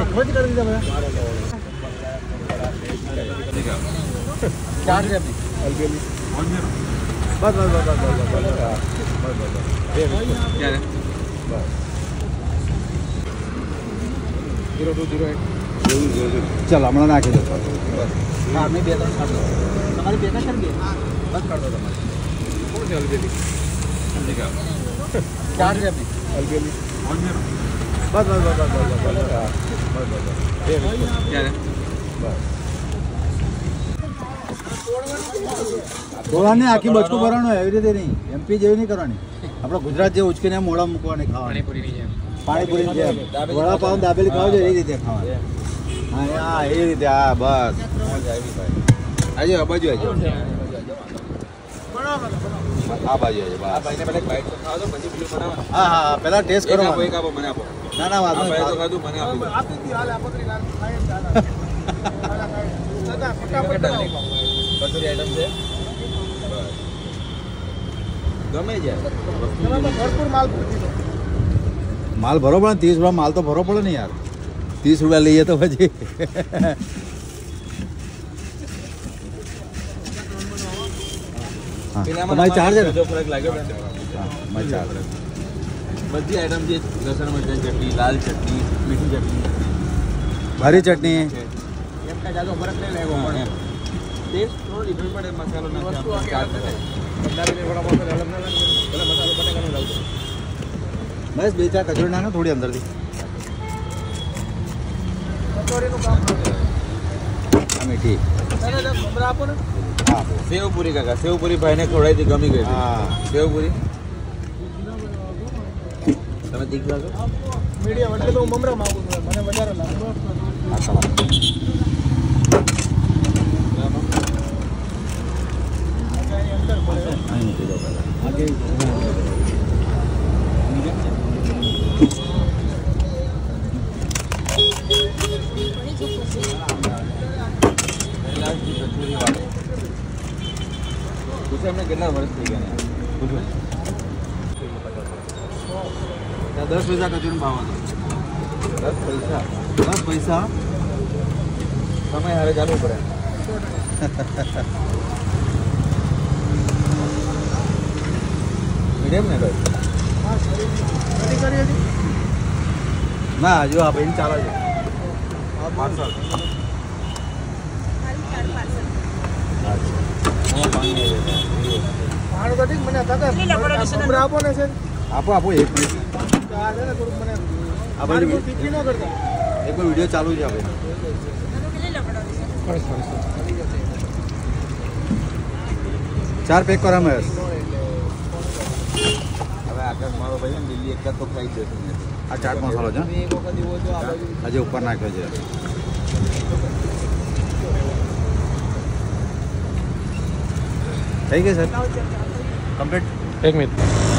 खोज कर दीजिए भैया। क्या है अभी? बस बस बस बस क्या है? 0208 चल हमारा नाखी दो बस। हाँ मैं बेहतर कर दो तुम्हारी बेहतर कर दिए बस कर दो तुम्हारी कौन सी अलबेली क्या है अभी? अलबेली बस बस बस बस बस क्या है? ધોળાને આખી બચકું ભરવાનું એવી રીતે નહીં એમપી જેવી નહીં કરવાની આપણે ગુજરાત જે ઉચકીને મોઢા મૂકવાની ખાવાની પાણીપુરી જેમ વડાપાઉં દાબેલી ખાવ છે એ રીતે ખાવાની હા હા એ રીતે હા બસ આજે આ બાજુ આવજો આ બાજુ આવજો બસ આ ભાઈને પહેલા બાઈટ તો ખાવ દો પછી પેલું બનાવો હા હા પહેલા ટેસ્ટ કરો મને આપો ના ના વાત નહીં તો ખાધું મને આપી દો આપતી હાલ આપત્રી ખાઈ ચાલે દાદા ફટાફટ કચોરી આઈટમ છે ગમે જાય ભરપૂર માલ માલ ભરો પણ 30 રૂપિયા માલ તો ભરો પડે ને યાર 30 રૂપિયા લઈએ તો પછી તમારી ચાર્જ છે જો ફરક લાગ્યો હા મારી ચાર્જ બધી આઈટમ છે લસણ મરચાં ચટણી લાલ ચટણી મીઠી ચટણી હરી ચટણી એમ કાંઈ જાજો ફરક નહીં લાગ્યો પણ ટેસ્ટ થોડો ડિફરન્ટ પડે મસાલો બસ બે ચાર કચોરી નાખો થોડી અંદરથી મીઠી આપો ને હા સેવપુરી કાકા સેવપુરી ભાઈને ખવડાવી ગમી ગઈ હા સેવપુરી તમે તીખ લાગો મીડિયમ એટલે તો હું મમરા માંગુ છું મને વધારે લાગે हमने कितना वर्ष થઈ ગયા 10 પૈસા કચોરી ભાવ હતો 10 પૈસા સમય હારે ચાલુ પડે મીડિયમ ને ભાઈ હા સરી કરી હતી ના જો આ ભાઈ ચાલે છે પાર્સલ પાણી તો ઠીક મને દાદા આપો ને સર આપો આપો એક મિનિટ આ છે ને થોડુંક મને આ ભાઈ પીકી ન કરતા એક વિડિયો ચાલુ છે આ ભાઈ 4 પેક કરા મેં હવે આગળ મારો ભાઈ ને દિલ્હી એકલા તો ખાઈ જશે આ ચાટ મસાલો છે આજે ઉપર નાખ્યો છે થઈ ગઈ સર કમ્પ્લીટ 1 મિનિટ